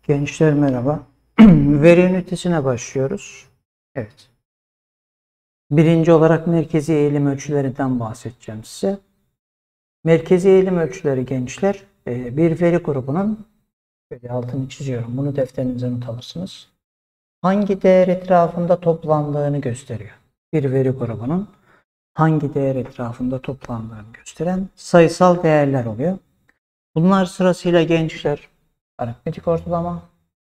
Gençler merhaba. Veri ünitesine başlıyoruz. Evet. Birinci olarak merkezi eğilim ölçülerinden bahsedeceğim size. Merkezi eğilim ölçüleri gençler bir veri grubunun, böyle altını çiziyorum, bunu defterinize not alırsınız, hangi değer etrafında toplandığını gösteriyor. Bir veri grubunun hangi değer etrafında toplandığını gösteren sayısal değerler oluyor. Bunlar sırasıyla gençler aritmetik ortalama,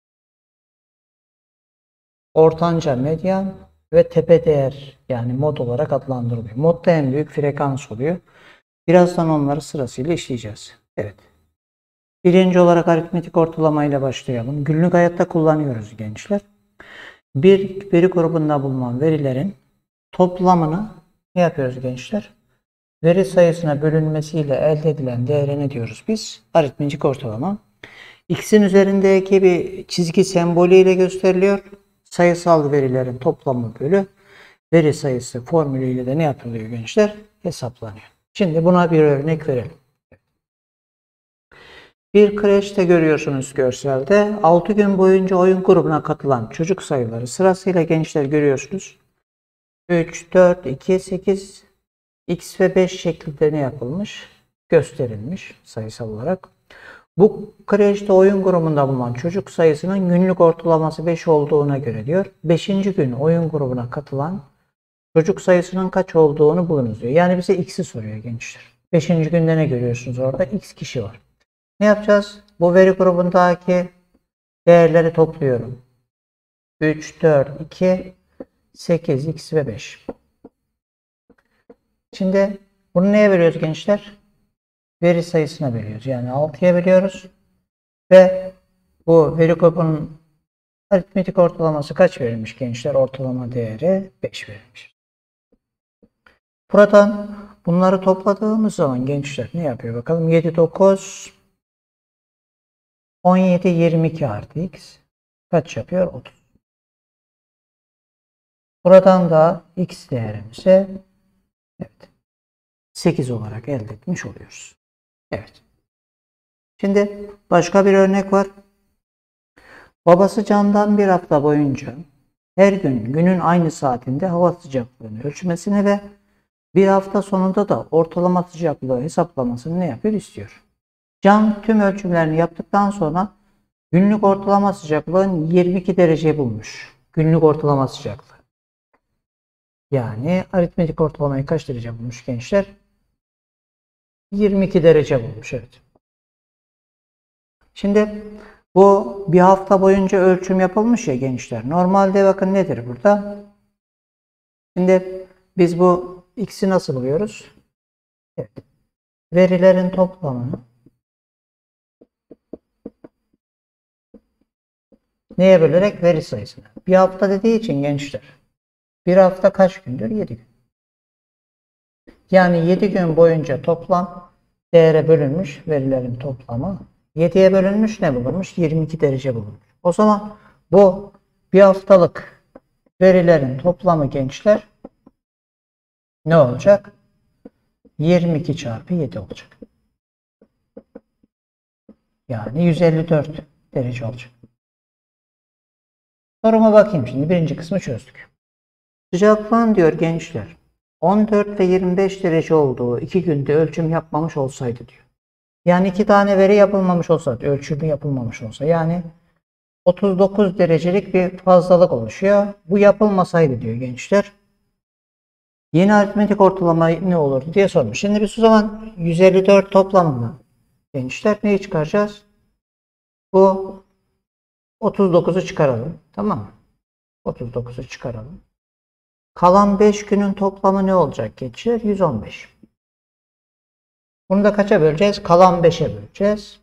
ortanca, medyan ve tepe değer, yani mod olarak adlandırılıyor. Mod da en büyük frekans oluyor. Birazdan onları sırasıyla işleyeceğiz. Evet. Birinci olarak aritmetik ortalamayla başlayalım. Günlük hayatta kullanıyoruz gençler. Bir veri grubunda bulunan verilerin toplamını ne yapıyoruz gençler? Veri sayısına bölünmesiyle elde edilen değere ne diyoruz biz? Aritmetik ortalama. X'in üzerindeki bir çizgi sembolüyle gösteriliyor. Sayısal verilerin toplamı bölü veri sayısı formülüyle de ne yapılıyor gençler? Hesaplanıyor. Şimdi buna bir örnek verelim. Bir kreşte görüyorsunuz görselde 6 gün boyunca oyun grubuna katılan çocuk sayıları sırasıyla gençler görüyorsunuz. 3, 4, 2, 8, X ve 5 şeklinde ne yapılmış? Gösterilmiş sayısal olarak. Bu kreşte oyun grubunda bulunan çocuk sayısının günlük ortalaması 5 olduğuna göre diyor. 5. gün oyun grubuna katılan çocuk sayısının kaç olduğunu bulunuz diyor. Yani bize X'i soruyor gençler. 5. günde ne görüyorsunuz orada? X kişi var. Ne yapacağız? Bu veri grubundaki değerleri topluyorum. 3, 4, 2, 8, X ve 5. Şimdi bunu neye bölüyoruz gençler? Veri sayısına bölüyoruz. Yani 6'ya bölüyoruz. Ve bu veri grubunun aritmetik ortalaması kaç verilmiş gençler? Ortalama değeri 5 verilmiş. Buradan bunları topladığımız zaman gençler ne yapıyor bakalım? 7, 9, 17, 22 artı X kaç yapıyor? 30. Buradan da X değerimizi evet, 8 olarak elde etmiş oluyoruz. Evet. Şimdi başka bir örnek var. Babası Can'dan bir hafta boyunca her gün günün aynı saatinde hava sıcaklığını ölçmesini ve bir hafta sonunda da ortalama sıcaklığı hesaplamasını ne yapıyor? İstiyor. Can tüm ölçümlerini yaptıktan sonra günlük ortalama sıcaklığın 22 derece bulmuş. Günlük ortalama sıcaklığı. Yani aritmetik ortalamayı kaç derece bulmuş gençler? 22 derece bulmuş. Evet. Şimdi bu bir hafta boyunca ölçüm yapılmış ya gençler. Normalde bakın nedir burada? Şimdi biz bu X'i nasıl buluyoruz? Evet. Verilerin toplamını neye bölerek? Veri sayısına. Bir hafta dediği için gençler. Bir hafta kaç gündür? 7 gün. Yani 7 gün boyunca toplam değere bölünmüş verilerin toplamı 7'ye bölünmüş ne bulunmuş? 22 derece bulunmuş. O zaman bu bir haftalık verilerin toplamı gençler ne olacak? 22 çarpı 7 olacak. Yani 154 derece olacak. Soruma bakayım şimdi. Birinci kısmı çözdük. Sıcaklığın diyor gençler 14 ve 25 derece olduğu 2 günde ölçüm yapmamış olsaydı diyor. Yani 2 tane veri yapılmamış olsa, ölçümü yapılmamış olsa, yani 39 derecelik bir fazlalık oluşuyor. Bu yapılmasaydı diyor gençler. Yeni aritmetik ortalama ne olurdu diye sormuş. Şimdi biz o zaman 154 toplamında gençler neyi çıkaracağız? Bu 39'u çıkaralım. Tamam mı? 39'u çıkaralım. Kalan 5 günün toplamı ne olacak gençler? 115. Bunu da kaça böleceğiz? Kalan 5'e böleceğiz.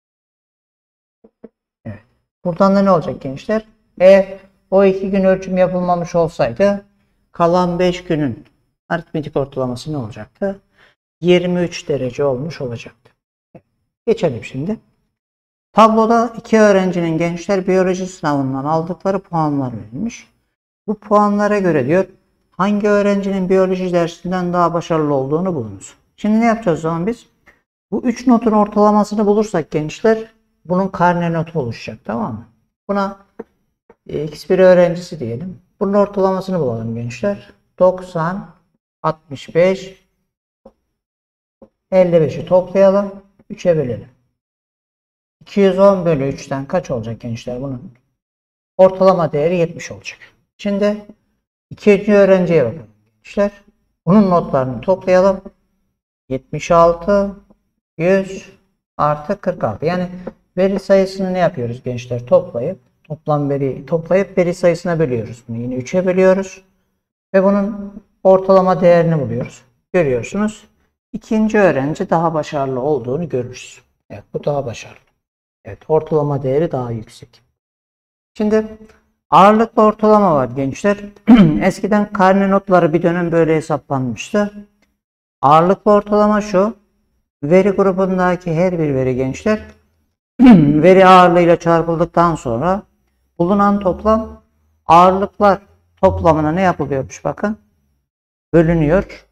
Evet. Buradan da ne olacak gençler? O 2 gün ölçüm yapılmamış olsaydı kalan 5 günün aritmetik ortalaması ne olacaktı? 23 derece olmuş olacaktı. Geçelim şimdi. Tabloda 2 öğrencinin gençler biyoloji sınavından aldıkları puanlar verilmiş. Bu puanlara göre diyor hangi öğrencinin biyoloji dersinden daha başarılı olduğunu bulunuz. Şimdi ne yapacağız o zaman biz? Bu 3 notun ortalamasını bulursak gençler bunun karne notu oluşacak, tamam mı? Buna x1 öğrencisi diyelim. Bunun ortalamasını bulalım gençler. 90, 65, 55'i toplayalım. 3'e bölelim. 210 bölü 3'ten kaç olacak gençler bunun? Ortalama değeri 70 olacak. Şimdi ikinci öğrenciye bakalım gençler. Bunun notlarını toplayalım. 76, 100 artı 46. Yani veri sayısını ne yapıyoruz gençler? Toplam veriyi toplayıp veri sayısına bölüyoruz. Bunu yine 3'e bölüyoruz. Ve bunun ortalama değerini buluyoruz. Görüyorsunuz. İkinci öğrenci daha başarılı olduğunu görürüz. Evet, bu daha başarılı. Evet, ortalama değeri daha yüksek. Şimdi ağırlıklı ortalama var gençler. Eskiden karne notları bir dönem böyle hesaplanmıştı. Ağırlıklı ortalama şu. Veri grubundaki her bir veri gençler veri ağırlığıyla çarpıldıktan sonra bulunan toplam ağırlıklar toplamına ne yapılıyormuş bakın. Bölünüyor.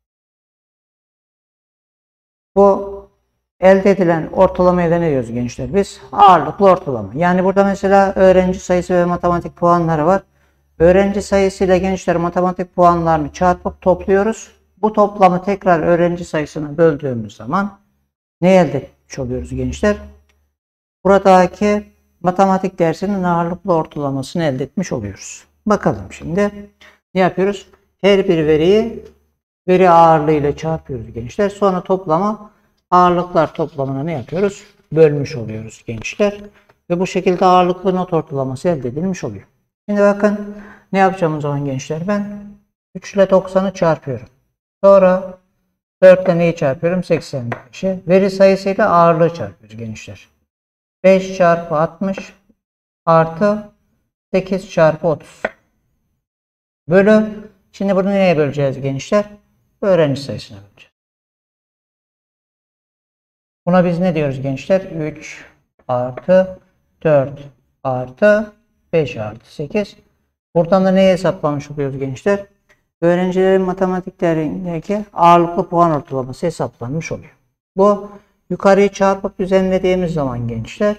Bu elde edilen ortalamaya da ne diyoruz gençler biz? Ağırlıklı ortalama. Yani burada mesela öğrenci sayısı ve matematik puanları var. Öğrenci sayısıyla gençler matematik puanlarını çarpıp topluyoruz. Bu toplamı tekrar öğrenci sayısına böldüğümüz zaman ne elde etmiş oluyoruz gençler? Buradaki matematik dersinin ağırlıklı ortalamasını elde etmiş oluyoruz. Bakalım şimdi ne yapıyoruz? Her bir veriyi veri ağırlığıyla çarpıyoruz gençler. Sonra toplamı ağırlıklar toplamına ne yapıyoruz? Bölmüş oluyoruz gençler. Ve bu şekilde ağırlıklı not ortalaması elde edilmiş oluyor. Şimdi bakın ne yapacağım o zaman gençler? Ben 3 ile 90'ı çarpıyorum. Sonra 4 ile neyi çarpıyorum? 85'i. Veri sayısıyla ağırlığı çarpıyoruz gençler. 5 çarpı 60 artı 8 çarpı 30. Bölü. Şimdi bunu neye böleceğiz gençler? Öğrenci sayısına böleceğiz. Buna biz ne diyoruz gençler? 3 artı 4 artı 5 artı 8. Buradan da neyi hesaplamış oluyoruz gençler? Öğrencilerin matematiklerindeki ağırlıklı puan ortalaması hesaplanmış oluyor. Bu yukarıyı çarpıp düzenlediğimiz zaman gençler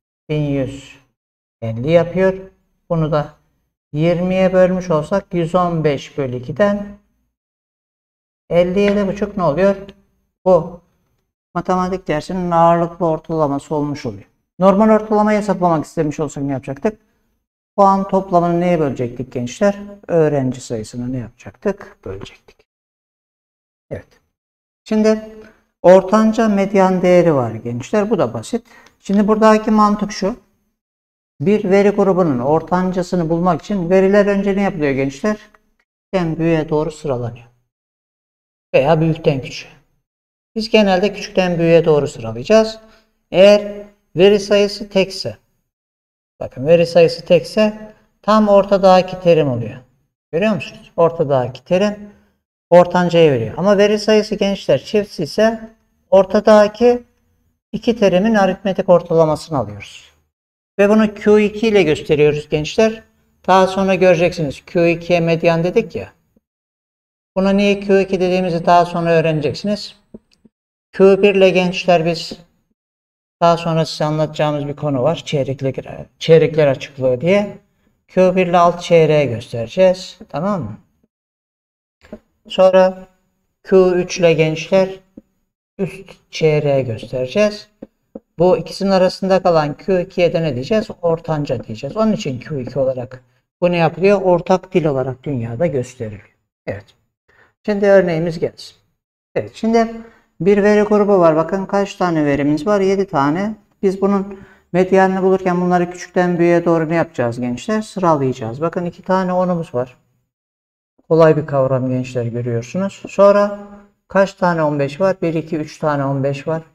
1150 yapıyor. Bunu da 20'ye bölmüş olsak 115 bölü 2'den 57,5 ne oluyor? Bu matematik dersinin ağırlıklı ortalaması olmuş oluyor. Normal ortalamayı hesaplamak istemiş olsak ne yapacaktık? Puan toplamını neye bölecektik gençler? Öğrenci sayısını ne yapacaktık? Bölecektik. Evet. Şimdi ortanca medyan değeri var gençler. Bu da basit. Şimdi buradaki mantık şu. Bir veri grubunun ortancasını bulmak için veriler önce ne yapılıyor gençler? Küçükten büyüğe doğru sıralanıyor. Veya büyükten küçüğe. Biz genelde küçükten büyüğe doğru sıralayacağız. Eğer veri sayısı tekse, bakın veri sayısı tekse tam ortadaki terim oluyor. Görüyor musunuz? Ortadaki terim ortancayı veriyor. Ama veri sayısı gençler çift ise ortadaki iki terimin aritmetik ortalamasını alıyoruz. Ve bunu Q2 ile gösteriyoruz gençler. Daha sonra göreceksiniz. Q2'ye medyan dedik ya. Buna niye Q2 dediğimizi daha sonra öğreneceksiniz. Q1 ile gençler biz daha sonra size anlatacağımız bir konu var. Çeyrekler açıklığı diye. Q1 ile alt çeyreği göstereceğiz. Tamam mı? Sonra Q3 ile gençler üst çeyreği göstereceğiz. Bu ikisinin arasında kalan Q2'ye de ne diyeceğiz? Ortanca diyeceğiz. Onun için Q2 olarak bu ne yapılıyor? Ortak dil olarak dünyada gösteriliyor. Evet. Şimdi örneğimiz gelsin. Evet. Şimdi bir veri grubu var. Bakın kaç tane verimiz var? 7 tane. Biz bunun medyanını bulurken bunları küçükten büyüğe doğru ne yapacağız gençler? Sıralayacağız. Bakın 2 tane 10'umuz var. Kolay bir kavram gençler, görüyorsunuz. Sonra kaç tane 15 var? 1, 2, 3 tane 15 var.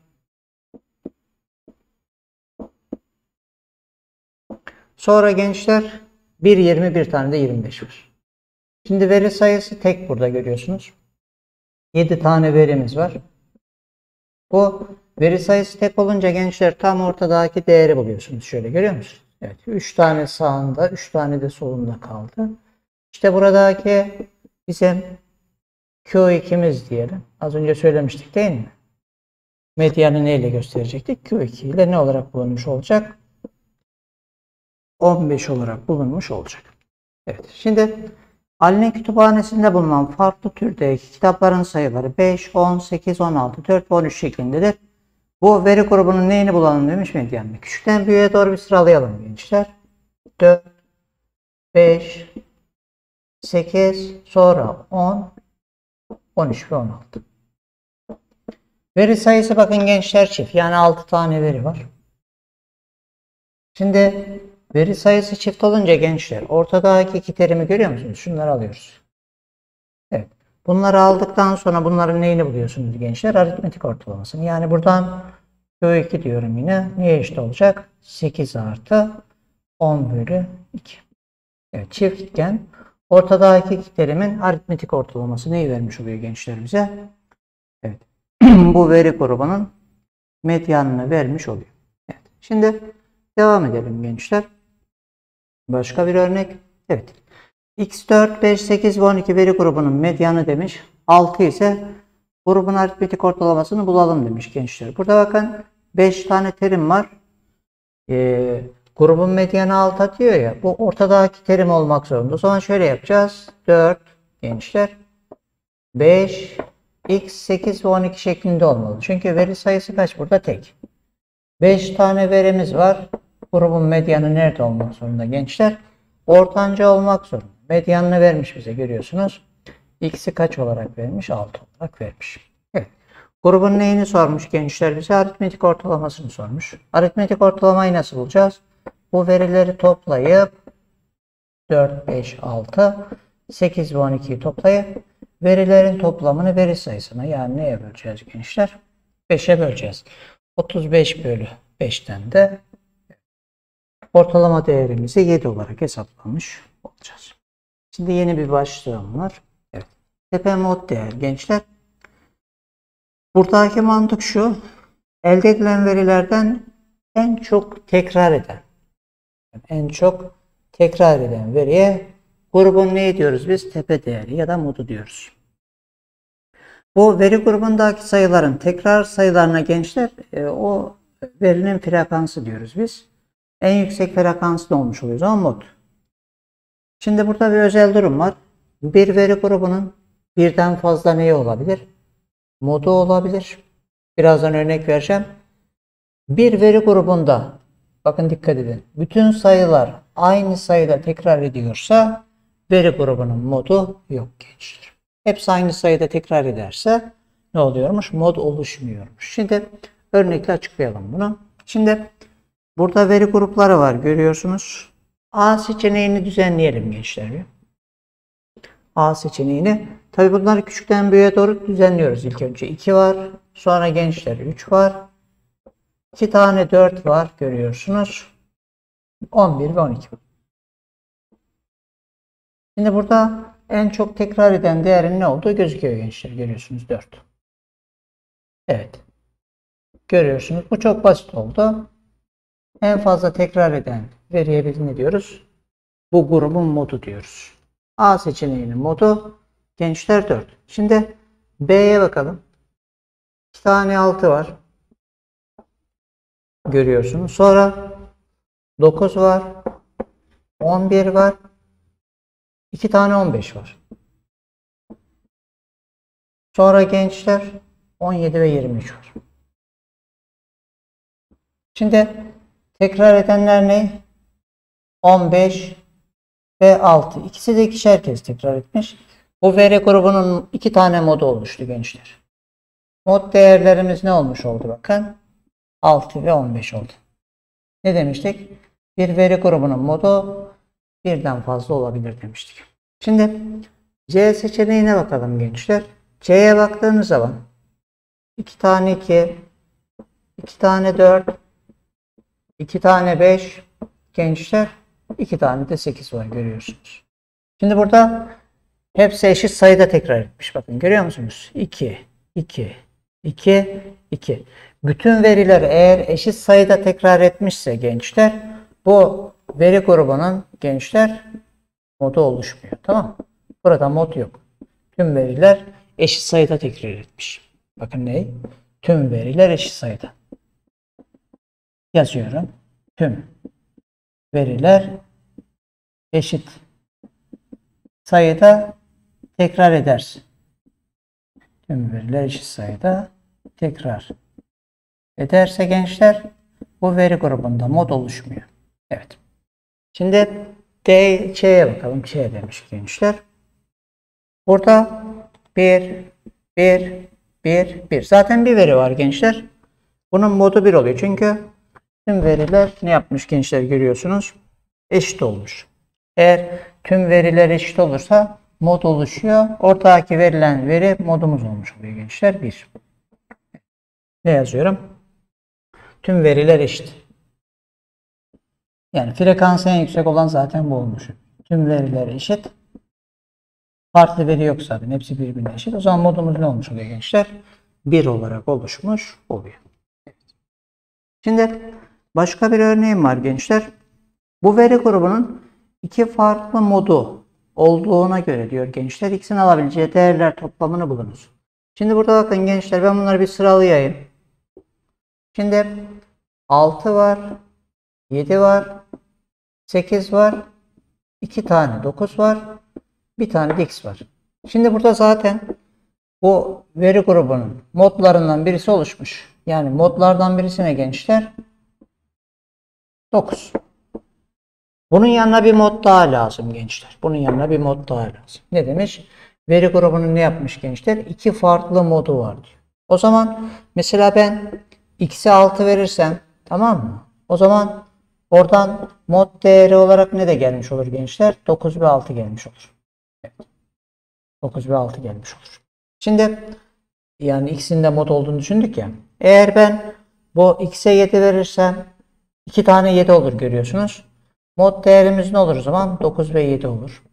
Sonra gençler 1, 20, bir tane de 25 var. Şimdi veri sayısı tek, burada görüyorsunuz. 7 tane verimiz var. Bu veri sayısı tek olunca gençler tam ortadaki değeri buluyorsunuz. Şöyle görüyor musunuz? Evet. 3 tane sağında, 3 tane de solunda kaldı. İşte buradaki bizim Q2'miz diyelim. Az önce söylemiştik değil mi? Medyanı neyle gösterecektik? Q2 ile ne olarak bulunmuş olacak? 15 olarak bulunmuş olacak. Evet. Şimdi Ali'nin kütüphanesinde bulunan farklı türdeki kitapların sayıları 5, 10, 8, 16, 4 ve 13 şeklindedir. Bu veri grubunun neyini bulalım demiş medyanını. Küçükten büyüğe doğru bir sıralayalım gençler. 4, 5, 8, sonra 10, 13 ve 16. Veri sayısı bakın gençler çift. Yani 6 tane veri var. Şimdi veri sayısı çift olunca gençler ortadaki iki terimi görüyor musunuz? Şunları alıyoruz. Evet. Bunları aldıktan sonra bunların neyini buluyorsunuz gençler? Aritmetik ortalamasını. Yani buradan Q2 diyorum yine. Neye eşit olacak? 8 artı 10 bölü 2. Evet, çiftken ortadaki iki terimin aritmetik ortalaması neyi vermiş oluyor gençler bize? Evet. Bu veri grubunun medyanını vermiş oluyor. Evet. Şimdi devam edelim gençler. Başka bir örnek. Evet. X4, 5, 8 ve 12 veri grubunun medyanı demiş. 6 ise grubun aritmetik ortalamasını bulalım demiş gençler. Burada bakın 5 tane terim var. Grubun medyanı 6 diyor ya. Bu ortadaki terim olmak zorunda. O zaman şöyle yapacağız. 4 gençler. 5, X, 8 ve 12 şeklinde olmalı. Çünkü veri sayısı kaç burada? Tek. 5 tane verimiz var. Grubun medyanı nerede olmak zorunda gençler? Ortanca olmak zorunda. Medyanını vermiş bize görüyorsunuz. X'i kaç olarak vermiş? 6 olarak vermiş. Evet. Grubun neyini sormuş gençler bize? Aritmetik ortalamasını sormuş. Aritmetik ortalamayı nasıl bulacağız? Bu verileri toplayıp 4, 5, 6, 8 ve 12'yi toplayıp verilerin toplamını veri sayısına yani neye böleceğiz gençler? 5'e böleceğiz. 35 bölü 5'ten de ortalama değerimizi 7 olarak hesaplamış olacağız. Şimdi yeni bir başlığım var. Evet. Tepe mod değer gençler. Buradaki mantık şu. Elde edilen verilerden en çok tekrar eden veriye grubun ne diyoruz biz? Tepe değeri ya da modu diyoruz. Bu veri grubundaki sayıların tekrar sayılarına gençler o verinin frekansı diyoruz biz. En yüksek frekanslı olmuş oluyor. O zaman mod. Şimdi burada bir özel durum var. Bir veri grubunun birden fazla neyi olabilir? Modu olabilir. Birazdan örnek vereceğim. Bir veri grubunda bakın dikkat edin. Bütün sayılar aynı sayıda tekrar ediyorsa veri grubunun modu yok gençler. Hepsi aynı sayıda tekrar ederse ne oluyormuş? Mod oluşmuyormuş. Şimdi örnekle açıklayalım bunu. Şimdi burada veri grupları var görüyorsunuz. A seçeneğini düzenleyelim gençler. A seçeneğini. Tabi bunları küçükten büyüğe doğru düzenliyoruz. İlk önce 2 var. Sonra gençler 3 var. 2 tane 4 var görüyorsunuz. 11 ve 12 var. Şimdi burada en çok tekrar eden değerin ne olduğu gözüküyor gençler. Görüyorsunuz 4. Evet. Görüyorsunuz. Bu çok basit oldu. En fazla tekrar eden veriye biz ne diyoruz? Bu grubun modu diyoruz. A seçeneğinin modu gençler 4. Şimdi B'ye bakalım. 2 tane 6 var. Görüyorsunuz. Sonra 9 var. 11 var. 2 tane 15 var. Sonra gençler 17 ve 23 var. Şimdi tekrar edenler ne? 15 ve 6. İkisi de ikişer kez tekrar etmiş. Bu veri grubunun 2 tane modu oluştu gençler. Mod değerlerimiz ne olmuş oldu bakın? 6 ve 15 oldu. Ne demiştik? Bir veri grubunun modu birden fazla olabilir demiştik. Şimdi C seçeneğine bakalım gençler. C'ye baktığınız zaman 2 tane 2, 2 tane 4, 2 tane 5 gençler, 2 tane de 8 var görüyorsunuz. Şimdi burada hepsi eşit sayıda tekrar etmiş. Bakın görüyor musunuz? 2, 2, 2, 2. Bütün veriler eğer eşit sayıda tekrar etmişse gençler bu veri grubunun gençler modu oluşmuyor. Tamam. Burada mod yok. Tüm veriler eşit sayıda tekrar etmiş. Bakın ne? Tüm veriler eşit sayıda. Yazıyorum. Tüm veriler eşit sayıda tekrar edersin. Tüm veriler eşit sayıda tekrar ederse gençler bu veri grubunda mod oluşmuyor. Evet. Şimdi C'ye bakalım. C demiş gençler. Burada 1, 1, 1, 1. Zaten bir veri var gençler. Bunun modu 1 oluyor. Çünkü tüm veriler ne yapmış gençler görüyorsunuz? Eşit olmuş. Eğer tüm veriler eşit olursa mod oluşuyor. Ortadaki verilen veri modumuz olmuş oluyor gençler. 1. Ne yazıyorum? Tüm veriler eşit. Yani frekansı en yüksek olan zaten bu olmuş. Tüm veriler eşit. Farklı veri yok zaten. Hepsi birbirine eşit. O zaman modumuz ne olmuş oluyor gençler? 1 olarak oluşmuş oluyor. Evet. Şimdi başka bir örneğim var gençler. Bu veri grubunun iki farklı modu olduğuna göre diyor gençler. İkisinin alabileceği değerler toplamını bulunuz. Şimdi burada bakın gençler, ben bunları bir sıralayayım. Şimdi 6 var, 7 var, 8 var, 2 tane 9 var, bir tane de X var. Şimdi burada zaten bu veri grubunun modlarından birisi oluşmuş. Yani modlardan birisine gençler 9. Bunun yanına bir mod daha lazım gençler. Bunun yanına bir mod daha lazım. Ne demiş? Veri grubunun ne yapmış gençler? İki farklı modu var diyor. O zaman mesela ben X'e 6 verirsem, tamam mı? O zaman oradan mod değeri olarak ne de gelmiş olur gençler? 9 ve 6 gelmiş olur. Evet. 9 ve 6 gelmiş olur. Şimdi yani X'in de mod olduğunu düşündük ya. Eğer ben bu X'e 7 verirsem 2 tane 7 olur görüyorsunuz. Mod değerimiz ne olur o zaman? 9 ve 7 olur.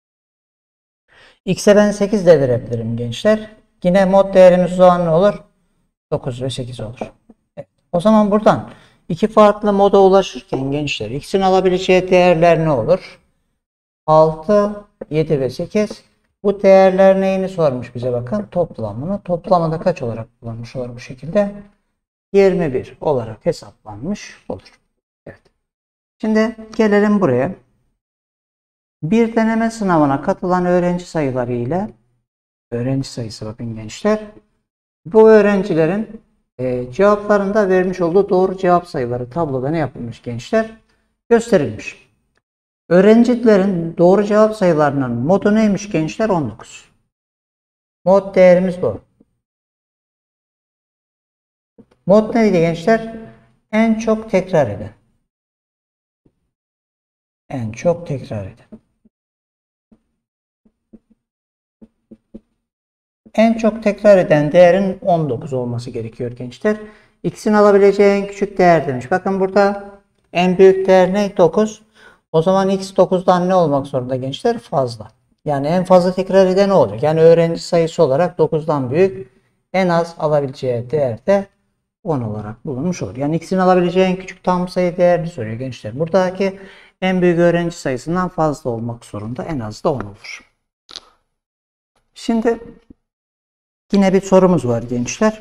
X'e ben 8 de verebilirim gençler. Yine mod değerimiz o zaman ne olur? 9 ve 8 olur. Evet. O zaman buradan iki farklı moda ulaşırken gençler X'in alabileceği değerler ne olur? 6, 7 ve 8. Bu değerler neyini sormuş bize bakın? Toplamını. Toplamı da kaç olarak kullanmış olur bu şekilde? 21 olarak hesaplanmış olur. Evet. Şimdi gelelim buraya. Bir deneme sınavına katılan öğrenci sayıları ile öğrenci sayısı bakın gençler. Bu öğrencilerin cevaplarında vermiş olduğu doğru cevap sayıları tabloda ne yapılmış gençler? Gösterilmiş. Öğrencilerin doğru cevap sayılarının modu neymiş gençler? 19. Mod değerimiz bu. Mod neydi gençler? En çok tekrar eden. En çok tekrar eden. En çok tekrar eden değerin 19 olması gerekiyor gençler. X'in alabileceği en küçük değer demiş. Bakın burada en büyük değer ne? 9. O zaman X 9'dan ne olmak zorunda gençler? Fazla. Yani en fazla tekrar eden ne olacak? Yani öğrenci sayısı olarak 9'dan büyük. En az alabileceği değer de 10 olarak bulunmuş olur. Yani X'in alabileceği en küçük tam sayı değerini soruyor gençler. Buradaki en büyük öğrenci sayısından fazla olmak zorunda. En az da 10 olur. Şimdi yine bir sorumuz var gençler.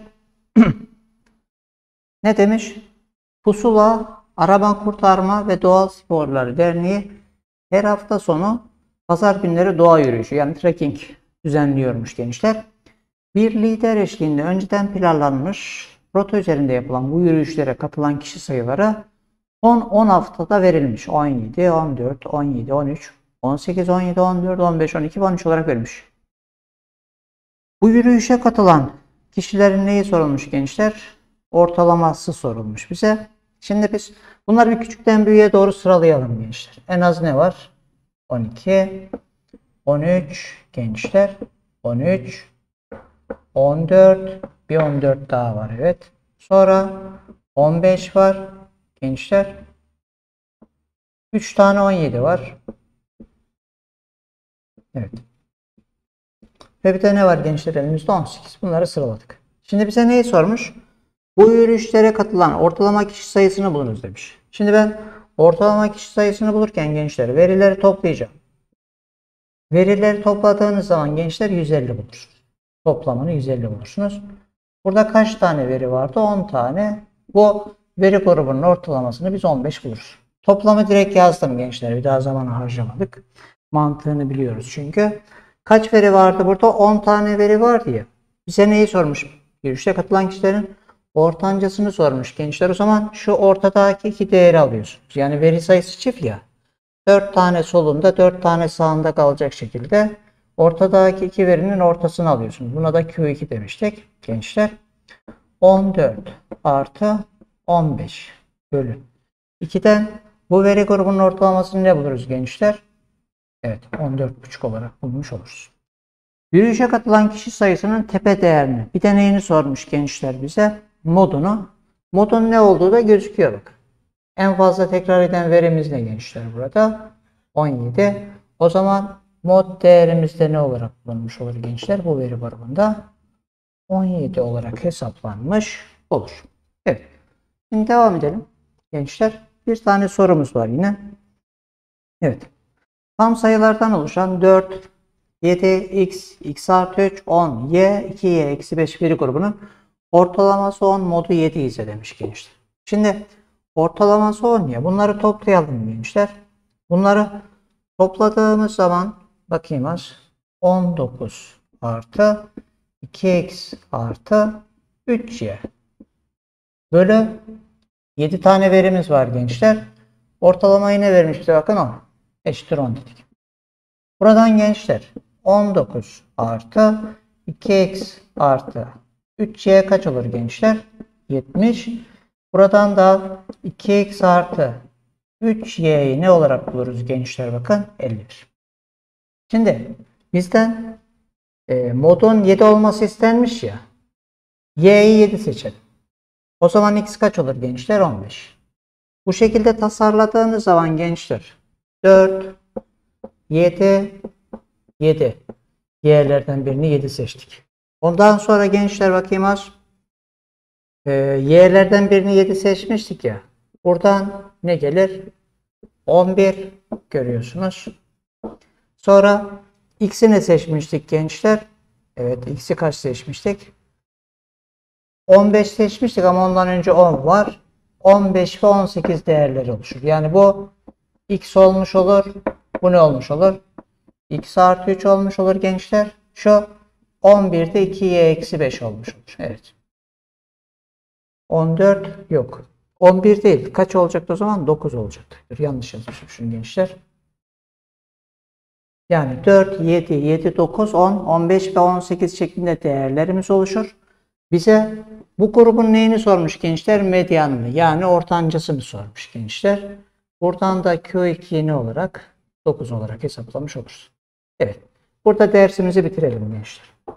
Ne demiş? Pusula, Arama Kurtarma ve Doğal Sporları Derneği her hafta sonu pazar günleri doğa yürüyüşü yani trekking düzenliyormuş gençler. Bir lider eşliğinde önceden planlanmış rota üzerinde yapılan bu yürüyüşlere katılan kişi sayıları 10 haftada verilmiş. 17, 14, 17, 13, 18, 17, 14, 15, 12, 13 olarak verilmiş. Bu yürüyüşe katılan kişilerin neyi sorulmuş gençler? Ortalaması sorulmuş bize. Şimdi biz bunları bir küçükten büyüğe doğru sıralayalım gençler. En az ne var? 12, 13 gençler, 13, 14, bir 14 daha var evet. Sonra 15 var gençler. 3 tane 17 var. Evet. Ve bir de ne var gençler elimizde? 18. Bunları sıraladık. Şimdi bize neyi sormuş? Bu yürüyüşlere katılan ortalama kişi sayısını bulunuz demiş. Şimdi ben ortalama kişi sayısını bulurken gençler verileri toplayacağım. Verileri topladığınız zaman gençler 150 bulursunuz. Toplamını 150 bulursunuz. Burada kaç tane veri vardı? 10 tane. Bu veri grubunun ortalamasını biz 15 buluruz. Toplamı direkt yazdım gençler. Bir daha zaman harcamadık. Mantığını biliyoruz çünkü. Kaç veri vardı burada? 10 tane veri var diye. Bize neyi sormuş? Görüşte katılan kişilerin ortancasını sormuş gençler. O zaman şu ortadaki iki değeri alıyorsunuz. Yani veri sayısı çift ya. 4 tane solunda 4 tane sağında kalacak şekilde ortadaki iki verinin ortasını alıyorsunuz. Buna da Q2 demiştik gençler. 14 artı 15 bölü 2'den bu veri grubunun ortalamasını ne buluruz gençler? Evet, 14,5 olarak bulmuş oluruz. Yürüyüşe katılan kişi sayısının tepe değerini, bir de neyini sormuş gençler bize? Modunu. Modun ne olduğu da gözüküyor bak. En fazla tekrar eden verimiz ne gençler burada? 17. O zaman mod değerimizde ne olarak bulunmuş olur gençler? Bu veri grubunda 17 olarak hesaplanmış olur. Evet. Şimdi devam edelim gençler. Bir tane sorumuz var yine. Evet. Tam sayılardan oluşan 4, 7, x artı 3, 10, y, 2y, eksi 5 veri grubunun ortalaması 10, modu 7 ise demiş gençler. Şimdi ortalaması 10 ya. Bunları toplayalım gençler. Bunları topladığımız zaman bakayım az. 19 artı 2x artı 3y bölü 7 tane verimiz var gençler. Ortalamayı ne vermiş bize? Bakın 10. Eşittir 10 dedik. Buradan gençler 19 artı 2x artı 3y kaç olur gençler? 70. Buradan da 2x artı 3y'yi ne olarak buluruz gençler? Bakın 51. Şimdi bizden modun 7 olması istenmiş ya. Y'yi 7 seçelim. O zaman x kaç olur gençler? 15. Bu şekilde tasarladığınız zaman gençler 4, 7, 7. Y'lerden birini 7 seçtik. Ondan sonra gençler bakayım az. Y'lerden birini 7 seçmiştik ya. Buradan ne gelir? 11 görüyorsunuz. Sonra x'i ne seçmiştik gençler? Evet, x'i kaç seçmiştik? 15 seçmiştik ama ondan önce 10 var. 15 ve 18 değerleri oluşur. Yani bu x olmuş olur. Bu ne olmuş olur? X artı 3 olmuş olur gençler. Şu 11'de 2y eksi 5 olmuş olur. Evet. 14 yok. 11 değil. Kaç olacaktı o zaman? 9 olacaktı. Yanlış yazmışım şunu gençler. Yani 4, 7, 7, 9, 10, 15 ve 18 şeklinde değerlerimiz oluşur. Bize bu grubun neyini sormuş gençler? Medyanını yani ortancasını sormuş gençler. Buradan da Q2 ne olarak? 9 olarak hesaplamış oluruz. Evet. Burada dersimizi bitirelim gençler.